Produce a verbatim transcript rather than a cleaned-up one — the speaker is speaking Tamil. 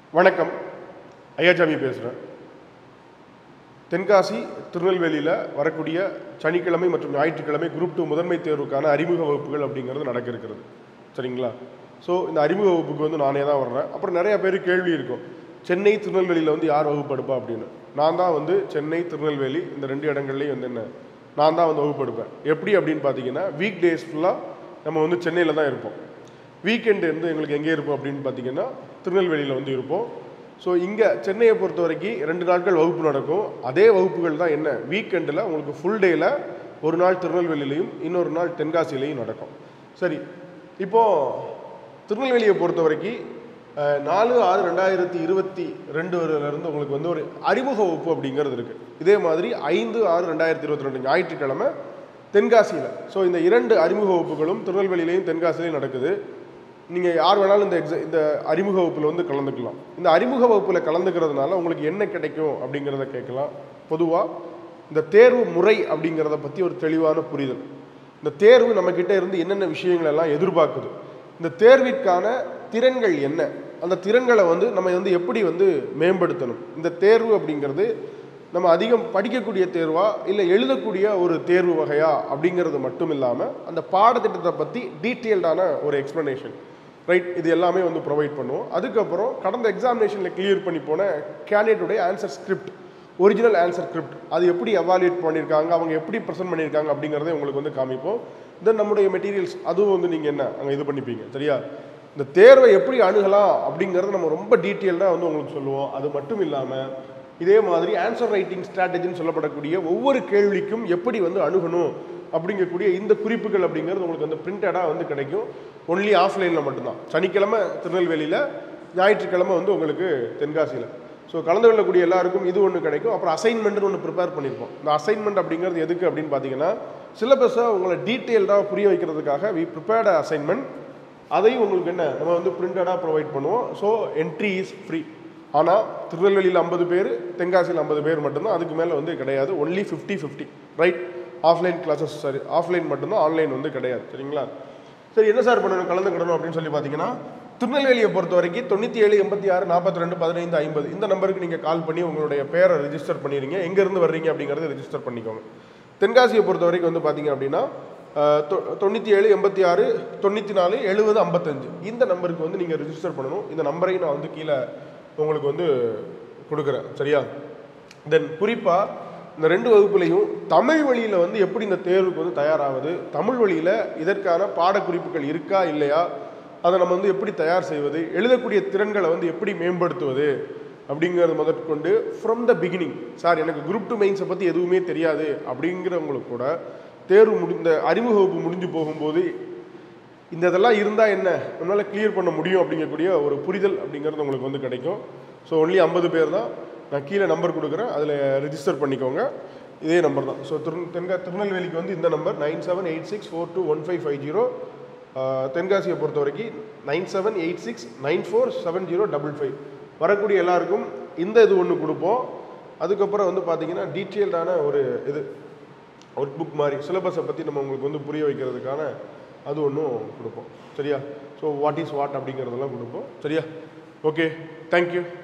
வணக்கம், ஐயாச்சாமி பேசுகிறேன். தென்காசி திருநெல்வேலியில் வரக்கூடிய சனிக்கிழமை மற்றும் ஞாயிற்றுக்கிழமை குரூப் டூ முதன்மை தேர்வுக்கான அறிமுக வகுப்புகள் அப்படிங்கிறது நடக்க இருக்கிறது. சரிங்களா? ஸோ இந்த அறிமுக வகுப்புக்கு வந்து நானே தான் வர்றேன். அப்புறம் நிறைய பேர் கேள்வி இருக்கும், சென்னை திருநெல்வேலியில் வந்து யார் வகுப்பு எடுப்பா அப்படின்னு. நான் தான் வந்து சென்னை திருநெல்வேலி இந்த ரெண்டு இடங்கள்லையும் வந்து என்ன நான் தான் வந்து வகுப்பு எடுப்பேன். எப்படி அப்படின்னு பார்த்தீங்கன்னா, வீக் டேஸ் ஃபுல்லாக நம்ம வந்து சென்னையில் தான் இருப்போம். வீக்கெண்டு வந்து எங்களுக்கு எங்கே இருப்போம் அப்படின்னு பார்த்தீங்கன்னா திருநெல்வேலியில் வந்து இருப்போம். ஸோ இங்கே சென்னையை பொறுத்த வரைக்கும் ரெண்டு நாட்கள் வகுப்பு நடக்கும். அதே வகுப்புகள் தான் என்ன வீக்கெண்டில் உங்களுக்கு ஃபுல் டேயில் ஒரு நாள் திருநெல்வேலியிலையும் இன்னொரு நாள் தென்காசியிலையும் நடக்கும். சரி, இப்போது திருநெல்வேலியை பொறுத்த வரைக்கும் நாலு ஆறு ரெண்டாயிரத்தி இருபத்தி ரெண்டு இருந்து உங்களுக்கு வந்து ஒரு அறிமுக வகுப்பு அப்படிங்கிறது இருக்குது. இதே மாதிரி ஐந்து ஆறு ரெண்டாயிரத்தி இருபத்தி ரெண்டு ஞாயிற்றுக்கிழமை தென்காசியில். ஸோ இந்த இரண்டு அறிமுக வகுப்புகளும் திருநெல்வேலியிலையும் தென்காசிலையும் நடக்குது. நீங்கள் யார் வேணாலும் இந்த எக்ஸா இந்த அறிமுக வகுப்பில் வந்து கலந்துக்கலாம். இந்த அறிமுக வகுப்பில் கலந்துக்கிறதுனால உங்களுக்கு என்ன கிடைக்கும் அப்படிங்கிறத கேட்கலாம். பொதுவாக இந்த தேர்வு முறை அப்படிங்கிறத பற்றி ஒரு தெளிவான புரிதல், இந்த தேர்வு நம்மக்கிட்ட இருந்து என்னென்ன விஷயங்கள் எல்லாம் எதிர்பார்க்குது, இந்த தேர்விற்கான திறன்கள் என்ன, அந்த திறன்களை வந்து நம்ம வந்து எப்படி வந்து மேம்படுத்தணும். இந்த தேர்வு அப்படிங்கிறது நம்ம அதிகம் படிக்கக்கூடிய தேர்வா இல்லை எழுதக்கூடிய ஒரு தேர்வு வகையா அப்படிங்கிறது மட்டும் இல்லாமல் அந்த பாடத்திட்டத்தை பற்றி டீட்டெயில்டான ஒரு எக்ஸ்ப்ளனேஷன், ரைட், இது எல்லாமே வந்து ப்ரொவைட் பண்ணுவோம். அதுக்கப்புறம் கடந்த எக்ஸாமினேஷனில் கிளியர் பண்ணி போன கேண்டிடேட்டுடைய answer script, original answer script, அது எப்படி எவாலுவேட் பண்ணியிருக்காங்க, அவங்க எப்படி ப்ரெசென்ட் பண்ணியிருக்காங்க அப்படிங்கிறத உங்களுக்கு வந்து காமிப்போம். தென் நம்முடைய மெட்டீரியல்ஸ் அதுவும் வந்து நீங்கள் என்ன அங்கே இது பண்ணிப்பீங்க. சரியா? இந்த தேர்வை எப்படி அணுகலாம் அப்படிங்கிறத நம்ம ரொம்ப டீட்டெயில்டாக வந்து உங்களுக்கு சொல்லுவோம். அது மட்டும் இல்லாமல் இதே மாதிரி ஆன்சர் ரைட்டிங் ஸ்ட்ராட்டஜின்னு சொல்லப்படக்கூடிய ஒவ்வொரு கேள்விக்கும் எப்படி வந்து அணுகணும் அப்படிங்கக்கூடிய இந்த குறிப்புகள் அப்படிங்கிறது உங்களுக்கு வந்து பிரிண்டடாக வந்து கிடைக்கும். ஒன்லி ஆஃப்லைனில் மட்டும்தான். சனிக்கிழமை திருநெல்வேலியில், ஞாயிற்றுக்கிழமை வந்து உங்களுக்கு தென்காசியில். ஸோ கலந்து கொள்ளக்கூடிய எல்லாருக்கும் இது ஒன்று கிடைக்கும். அப்புறம் அசைன்மெண்ட்னு ஒன்று ப்ரிப்பேர் பண்ணியிருப்போம். இந்த அசைன்மெண்ட் அப்படிங்கிறது எதுக்கு அப்படின்னு பார்த்தீங்கன்னா, சிலபஸை உங்களை டீட்டெயில்டாக புரிய வைக்கிறதுக்காக வி ப்ரிப்பேர்ட் அசைன்மெண்ட். அதையும் உங்களுக்கு என்ன நம்ம வந்து பிரிண்டடாக ப்ரொவைட் பண்ணுவோம். So entry is free. ஆனால் திருநெல்வேலியில் ஐம்பது பேர், தென்காசியில் ஐம்பது பேர் மட்டும்தான், அதுக்கு மேலே வந்து கிடையாது. Only fifty fifty, right? Offline classes, சரி, ஆஃப்லைன் மட்டும்தான், ஆன்லைன் வந்து கிடையாது. சரிங்களா? சரி, என்ன சார் பண்ணணும் கலந்துக்கிடணும் அப்படின்னு சொல்லி பார்த்தீங்கன்னா, திருநெல்வேலியை பொறுத்த வரைக்கும் தொண்ணூற்றி ஏழு எண்பத்தி ஆறு நாற்பத்தி ரெண்டு பதினைந்து ஐம்பது இந்த நம்பருக்கு நீங்கள் கால் பண்ணி உங்களுடைய பேரை ரிஜிஸ்டர் பண்ணிடுங்க. எங்கேருந்து வர்றீங்க அப்படிங்கிறத ரிஜிஸ்டர் பண்ணிக்கோங்க. தென்காசியை பொறுத்த வரைக்கும் வந்து பார்த்தீங்க அப்படின்னா தொண்ணூற்றி ஏழு எண்பத்தி ஆறு தொண்ணூற்றி நாலு எழுபது ஐம்பத்தஞ்சு இந்த நம்பருக்கு வந்து நீங்கள் ரிஜிஸ்டர் பண்ணணும். இந்த நம்பரையும் நான் வந்து கீழே உங்களுக்கு வந்து கொடுக்குறேன். சரியா? தென் குறிப்பாக இந்த ரெண்டு வகுப்புலையும் தமிழ் வழியில் வந்து எப்படி இந்த தேர்வுக்கு வந்து தயாராகுது, தமிழ் வழியில் இதற்கான பாடக்குறிப்புகள் இருக்கா இல்லையா, அதை நம்ம வந்து எப்படி தயார் செய்வது, எழுதக்கூடிய திறன்களை வந்து எப்படி மேம்படுத்துவது அப்படிங்கிறது முதற்கொண்டு ஃப்ரம் த பிகினிங். சார் எனக்கு குரூப் டூ மெயின்ஸை பற்றி எதுவுமே தெரியாது அப்படிங்கிறவங்களுக்கு கூட தேர்வு முடிந்த அறிமுக வகுப்பு முடிஞ்சு போகும்போது இந்த இதெல்லாம் இருந்தால் என்ன நம்மளால் கிளியர் பண்ண முடியும் அப்படிங்கக்கூடிய ஒரு புரிதல் அப்படிங்கிறது உங்களுக்கு வந்து கிடைக்கும். ஸோ ஒன்லி ஐம்பது பேர் தான். நான் கீழே நம்பர் கொடுக்குறேன், அதில் ரிஜிஸ்டர் பண்ணிக்கோங்க. இதே நம்பர் தான். ஸோ திரு தென்கா திருநெல்வேலிக்கு வந்து இந்த number nine seven eight six four two one five five zero. தென்காசியை பொறுத்த வரைக்கும் nine seven eight six nine four seven zero double five. வரக்கூடிய எல்லாருக்கும் இந்த இது ஒன்று கொடுப்போம். அதுக்கப்புறம் வந்து பார்த்தீங்கன்னா டீட்டெயில்டான ஒரு இது ஒர்க் புக் மாதிரி சிலபஸை பற்றி நம்ம உங்களுக்கு வந்து புரிய வைக்கிறதுக்கான அது ஒன்றும் கொடுப்போம். சரியா? ஸோ வாட் இஸ் வாட் அப்படிங்கிறதெல்லாம் கொடுப்போம். சரியா? Okay, thank you.